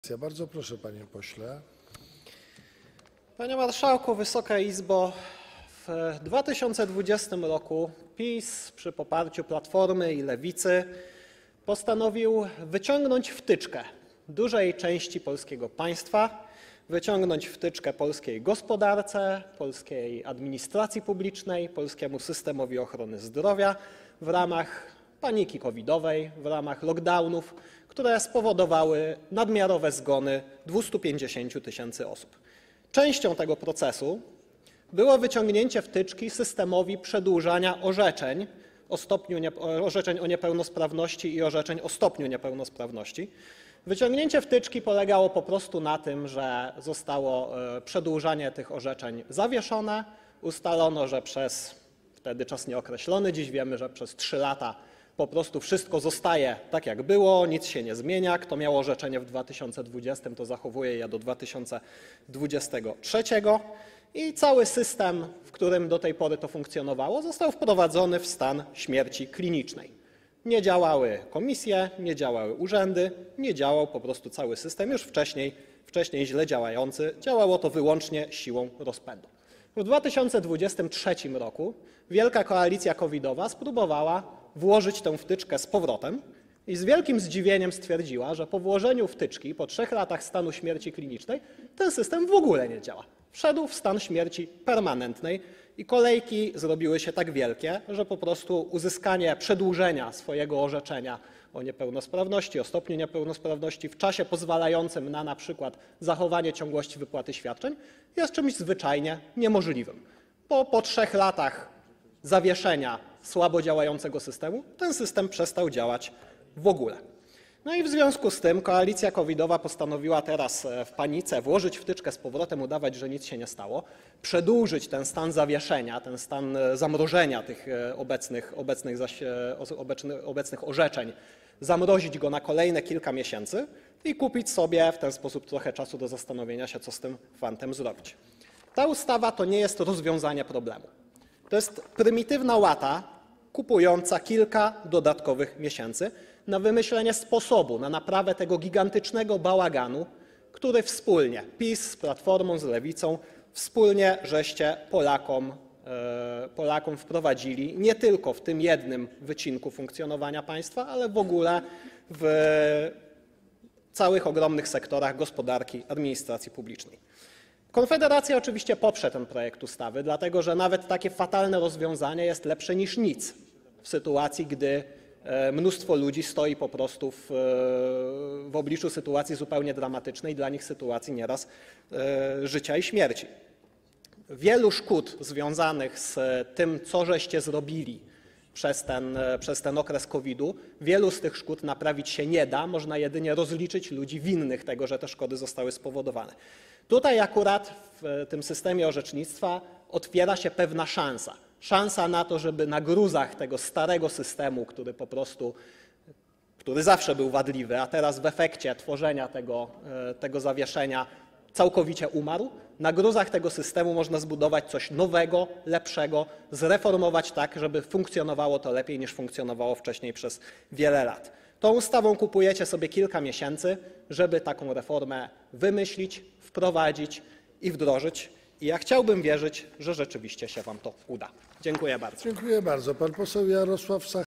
Konfederacja. Bardzo proszę, panie pośle. Panie Marszałku, Wysoka Izbo! W 2020 roku PiS przy poparciu Platformy i Lewicy postanowił wyciągnąć wtyczkę dużej części polskiego państwa, wyciągnąć wtyczkę polskiej gospodarce, polskiej administracji publicznej, polskiemu systemowi ochrony zdrowia w ramach paniki covidowej, w ramach lockdownów, które spowodowały nadmiarowe zgony 250 tysięcy osób. Częścią tego procesu było wyciągnięcie wtyczki systemowi przedłużania orzeczeń o niepełnosprawności i orzeczeń o stopniu niepełnosprawności. Wyciągnięcie wtyczki polegało po prostu na tym, że zostało przedłużanie tych orzeczeń zawieszone. Ustalono, że przez wtedy czas nieokreślony, dziś wiemy, że przez 3 lata po prostu wszystko zostaje tak, jak było, nic się nie zmienia. Kto miał orzeczenie w 2020, to zachowuje je do 2023. I cały system, w którym do tej pory to funkcjonowało, został wprowadzony w stan śmierci klinicznej. Nie działały komisje, nie działały urzędy, nie działał po prostu cały system, już wcześniej źle działający. Działało to wyłącznie siłą rozpędu. W 2023 roku wielka koalicja covidowa spróbowała włożyć tę wtyczkę z powrotem i z wielkim zdziwieniem stwierdziła, że po włożeniu wtyczki po 3 latach stanu śmierci klinicznej ten system w ogóle nie działa. Wszedł w stan śmierci permanentnej i kolejki zrobiły się tak wielkie, że po prostu uzyskanie przedłużenia swojego orzeczenia o niepełnosprawności, o stopniu niepełnosprawności w czasie pozwalającym na przykład zachowanie ciągłości wypłaty świadczeń jest czymś zwyczajnie niemożliwym. Bo po 3 latach zawieszenia słabo działającego systemu ten system przestał działać w ogóle. No i w związku z tym koalicja covidowa postanowiła teraz w panice włożyć wtyczkę z powrotem, udawać, że nic się nie stało, przedłużyć ten stan zawieszenia, ten stan zamrożenia tych obecnych orzeczeń, zamrozić go na kolejne kilka miesięcy i kupić sobie w ten sposób trochę czasu do zastanowienia się, co z tym fantem zrobić. Ta ustawa to nie jest rozwiązanie problemu. To jest prymitywna łata kupująca kilka dodatkowych miesięcy na wymyślenie sposobu na naprawę tego gigantycznego bałaganu, który wspólnie, PiS z Platformą, z Lewicą, wspólnie żeście Polakom wprowadzili nie tylko w tym jednym wycinku funkcjonowania państwa, ale w ogóle w całych ogromnych sektorach gospodarki, administracji publicznej. Konfederacja oczywiście poprze ten projekt ustawy, dlatego że nawet takie fatalne rozwiązanie jest lepsze niż nic w sytuacji, gdy mnóstwo ludzi stoi po prostu w obliczu sytuacji zupełnie dramatycznej, dla nich sytuacji nieraz życia i śmierci. Wielu szkód związanych z tym, co żeście zrobili przez ten okres COVID-u, wielu z tych szkód naprawić się nie da. Można jedynie rozliczyć ludzi winnych tego, że te szkody zostały spowodowane. Tutaj akurat w tym systemie orzecznictwa otwiera się pewna szansa. Szansa na to, żeby na gruzach tego starego systemu, który zawsze był wadliwy, a teraz w efekcie tworzenia tego zawieszenia całkowicie umarł, na gruzach tego systemu można zbudować coś nowego, lepszego, zreformować tak, żeby funkcjonowało to lepiej niż funkcjonowało wcześniej przez wiele lat. Tą ustawą kupujecie sobie kilka miesięcy, żeby taką reformę wymyślić, wprowadzić i wdrożyć. I ja chciałbym wierzyć, że rzeczywiście się wam to uda. Dziękuję bardzo. Dziękuję bardzo. Pan poseł Jarosław